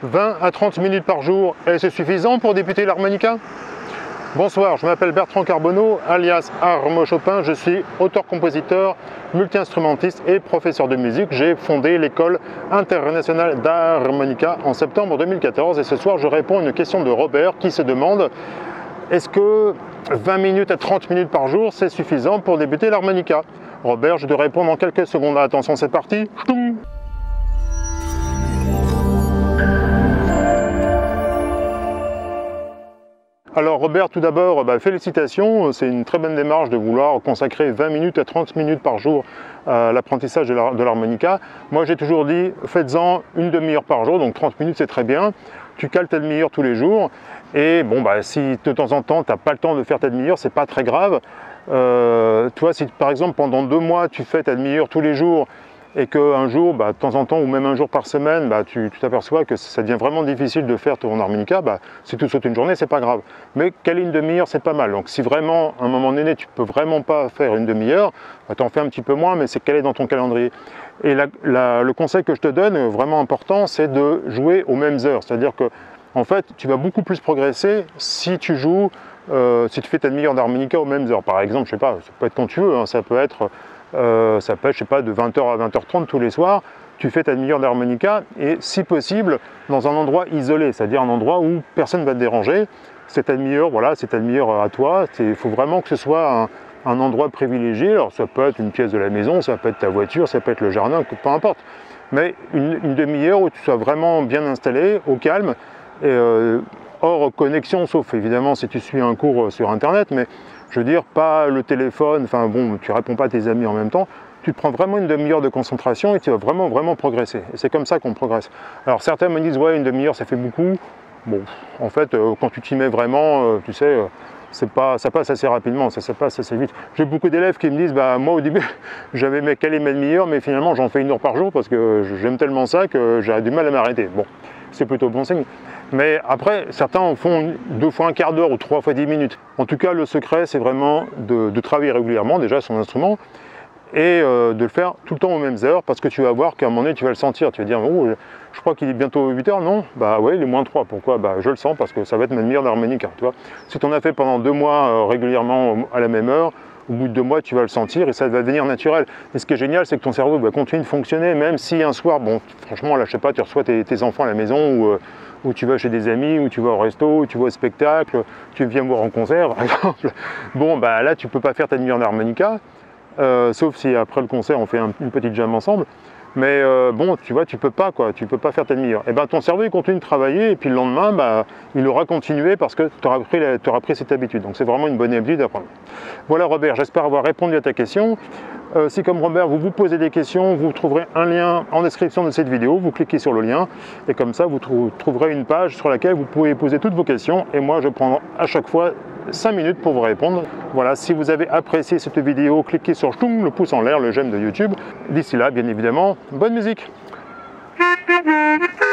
20 à 30 minutes par jour, et c'est suffisant pour débuter l'harmonica? Bonsoir, je m'appelle Bertrand Carbonneau, alias Armo Chopin. Je suis auteur-compositeur, multi-instrumentiste et professeur de musique. J'ai fondé l'école internationale d'harmonica en septembre 2014. Et ce soir, je réponds à une question de Robert qui se demande: est-ce que 20 minutes à 30 minutes par jour, c'est suffisant pour débuter l'harmonica? Robert, je te réponds dans quelques secondes. Attention, c'est parti. Alors Robert, tout d'abord, félicitations, c'est une très bonne démarche de vouloir consacrer 20 minutes à 30 minutes par jour à l'apprentissage de l'harmonica. Moi j'ai toujours dit, faites-en une demi-heure par jour, donc 30 minutes c'est très bien. Tu cales ta demi-heure tous les jours, et bon, si de temps en temps tu n'as pas le temps de faire ta demi-heure, c'est pas très grave. Toi, si par exemple pendant 2 mois tu fais ta demi-heure tous les jours, et qu'un jour, de temps en temps, ou même un jour par semaine, tu t'aperçois que ça devient vraiment difficile de faire ton harmonica, si tu sautes une journée, c'est pas grave. Mais caler une demi-heure, c'est pas mal. Donc si vraiment, à un moment donné, tu peux vraiment pas faire une demi-heure, t'en fais un petit peu moins, mais c'est calé dans ton calendrier. Et le conseil que je te donne, vraiment important, c'est de jouer aux mêmes heures. C'est-à-dire que, en fait, tu vas beaucoup plus progresser si tu joues, si tu fais ta demi-heure d'harmonica aux mêmes heures. Par exemple, je sais pas, ça peut être quand tu veux, hein, ça peut être, je sais pas, de 20h à 20h30 tous les soirs, tu fais ta demi-heure d'harmonica, et si possible, dans un endroit isolé, c'est-à-dire un endroit où personne ne va te déranger. C'est ta demi-heure, voilà, c'est ta demi-heure à toi. Il faut vraiment que ce soit un endroit privilégié. Alors ça peut être une pièce de la maison, ça peut être ta voiture, ça peut être le jardin, peu importe. Mais une demi-heure où tu sois vraiment bien installé, au calme, et hors connexion, sauf évidemment si tu suis un cours sur internet, mais je veux dire, pas le téléphone, enfin bon, tu réponds pas à tes amis en même temps, tu te prends vraiment une demi-heure de concentration et tu vas vraiment progresser. Et c'est comme ça qu'on progresse. Alors certains me disent, ouais, une demi-heure ça fait beaucoup. Bon, en fait, quand tu t'y mets vraiment, tu sais, ça passe assez rapidement, ça passe assez vite. J'ai beaucoup d'élèves qui me disent, moi au début, j'avais calé ma demi-heure, mais finalement j'en fais 1 heure par jour parce que j'aime tellement ça que j'ai du mal à m'arrêter. Bon, c'est plutôt bon signe. Mais après, certains en font 2 fois un quart d'heure ou 3 fois 10 minutes. En tout cas, le secret, c'est vraiment de travailler régulièrement déjà son instrument et de le faire tout le temps aux mêmes heures, parce que tu vas voir qu'à un moment donné, tu vas le sentir. Tu vas dire, oh, je crois qu'il est bientôt 8 heures, non? Ouais, il est moins 3. Pourquoi? Je le sens parce que ça va être ma demi-heure d'harmonica. Tu vois, si tu en as fait pendant 2 mois régulièrement à la même heure, au bout de 2 mois, tu vas le sentir et ça va devenir naturel. Et ce qui est génial, c'est que ton cerveau va continuer de fonctionner, même si un soir, bon, franchement, là, je sais pas, tu reçois tes enfants à la maison, ou tu vas chez des amis, ou tu vas au resto, ou tu vas au spectacle, tu viens voir en concert, par exemple. Bon, là, tu peux pas faire ta demi-heure d'harmonica, sauf si après le concert, on fait une petite jam ensemble. Mais bon, tu vois, tu peux pas faire ta demi-heure. Et ton cerveau, il continue de travailler, et puis le lendemain, il aura continué parce que tu auras pris cette habitude. Donc c'est vraiment une bonne habitude d'apprendre. Voilà Robert, j'espère avoir répondu à ta question. Si comme Robert, vous posez des questions, vous trouverez un lien en description de cette vidéo, vous cliquez sur le lien, et comme ça, vous trouverez une page sur laquelle vous pouvez poser toutes vos questions, et moi, je prends à chaque fois 5 minutes pour vous répondre. Voilà, si vous avez apprécié cette vidéo, cliquez sur le pouce en l'air, le j'aime de YouTube. D'ici là, bien évidemment, bonne musique!